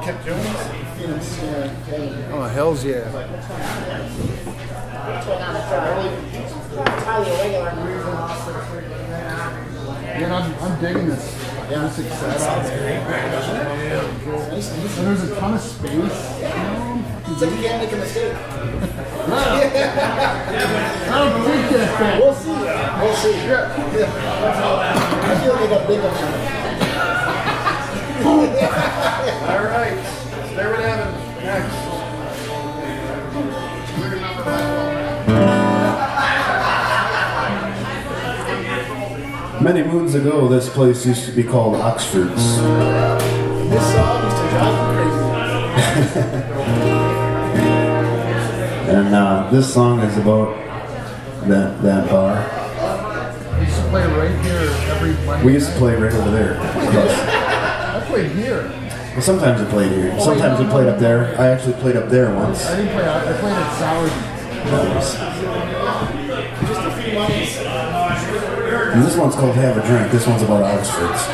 Kip Jones? Oh, hell's yeah. Yeah, I'm digging this. Music setup. And there's a ton of space. It's like you can't make a mistake. I don't think that thing. We'll see. We'll see. Yeah. I feel like I got big on that. All right. There we have it. Next. Many moons ago, this place used to be called Oxford's. This song used to drive me crazy. And this song is about that bar. We used to play right here every Monday. We used to play right over there. I played here. Well, sometimes we played here. Sometimes we played up there. I actually played up there once. I didn't play. I played at Sourdough. Just a few months. And this one's called Have a Drink. This one's about Oxford's.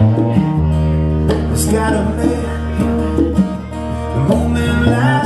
It's gotta make the moment last.